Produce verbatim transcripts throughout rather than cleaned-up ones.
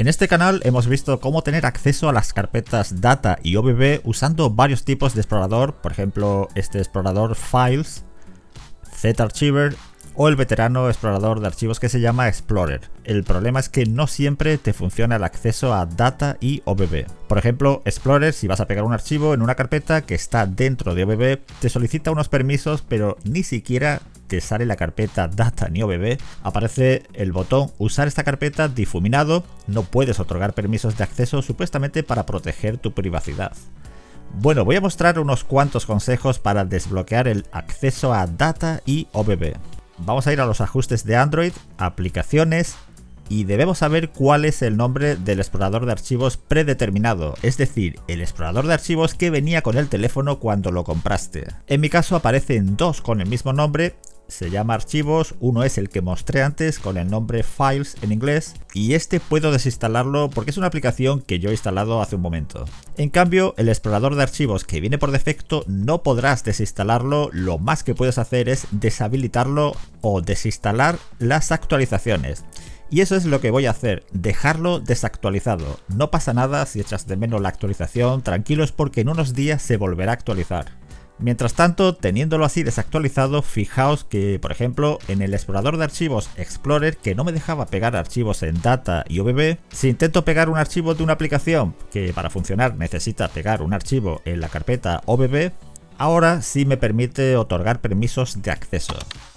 En este canal hemos visto cómo tener acceso a las carpetas Data y O B B usando varios tipos de explorador, por ejemplo este explorador Files, Z-Archiver o el veterano explorador de archivos que se llama Explorer. El problema es que no siempre te funciona el acceso a Data y O B B. Por ejemplo, Explorer, si vas a pegar un archivo en una carpeta que está dentro de O B B, te solicita unos permisos, pero ni siquiera te sale la carpeta Data ni O B B, aparece el botón usar esta carpeta difuminado, no puedes otorgar permisos de acceso supuestamente para proteger tu privacidad. Bueno, voy a mostrar unos cuantos consejos para desbloquear el acceso a Data y O B B. Vamos a ir a los ajustes de Android, aplicaciones, y debemos saber cuál es el nombre del explorador de archivos predeterminado, es decir, el explorador de archivos que venía con el teléfono cuando lo compraste. En mi caso aparecen dos con el mismo nombre, se llama archivos, uno es el que mostré antes con el nombre Files en inglés, y este puedo desinstalarlo porque es una aplicación que yo he instalado hace un momento. En cambio, el explorador de archivos que viene por defecto no podrás desinstalarlo, lo más que puedes hacer es deshabilitarlo o desinstalar las actualizaciones. Y eso es lo que voy a hacer, dejarlo desactualizado. No pasa nada si echas de menos la actualización, tranquilos porque en unos días se volverá a actualizar. Mientras tanto, teniéndolo así desactualizado, fijaos que, por ejemplo, en el explorador de archivos Explorer, que no me dejaba pegar archivos en Data y O B B, si intento pegar un archivo de una aplicación que para funcionar necesita pegar un archivo en la carpeta O B B, ahora sí me permite otorgar permisos de acceso.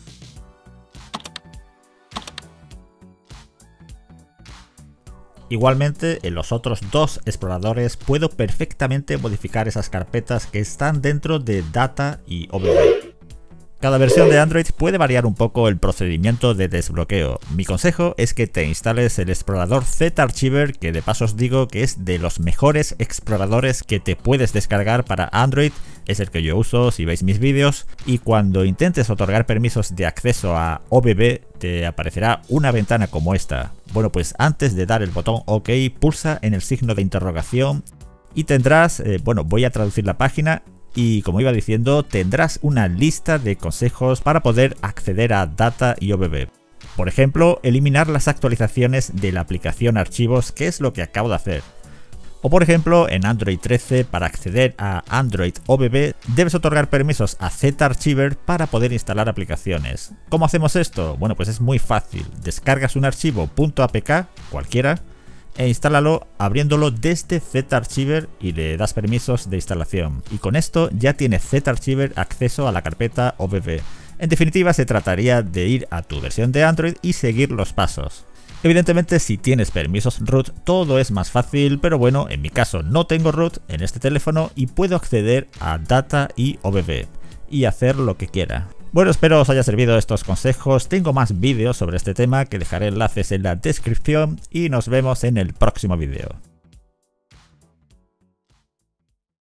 Igualmente, en los otros dos exploradores puedo perfectamente modificar esas carpetas que están dentro de Data y O B B. Cada versión de Android puede variar un poco el procedimiento de desbloqueo. Mi consejo es que te instales el explorador Z-Archiver, que de paso os digo que es de los mejores exploradores que te puedes descargar para Android, es el que yo uso si veis mis vídeos, y cuando intentes otorgar permisos de acceso a O B B te aparecerá una ventana como esta. Bueno, pues antes de dar el botón OK, pulsa en el signo de interrogación y tendrás, eh, bueno, voy a traducir la página. Y como iba diciendo, tendrás una lista de consejos para poder acceder a Data y O B B. Por ejemplo, eliminar las actualizaciones de la aplicación archivos, que es lo que acabo de hacer. O por ejemplo, en Android trece, para acceder a Android O B B, debes otorgar permisos a Z-Archiver para poder instalar aplicaciones. ¿Cómo hacemos esto? Bueno, pues es muy fácil. Descargas un archivo .apk, cualquiera, e instálalo abriéndolo desde Z-Archiver y le das permisos de instalación. Y con esto ya tiene Z-Archiver acceso a la carpeta O B B. En definitiva, se trataría de ir a tu versión de Android y seguir los pasos. Evidentemente, si tienes permisos root, todo es más fácil, pero bueno, en mi caso no tengo root en este teléfono y puedo acceder a Data y O B B y hacer lo que quiera. Bueno, espero os haya servido estos consejos. Tengo más vídeos sobre este tema que dejaré enlaces en la descripción y nos vemos en el próximo vídeo.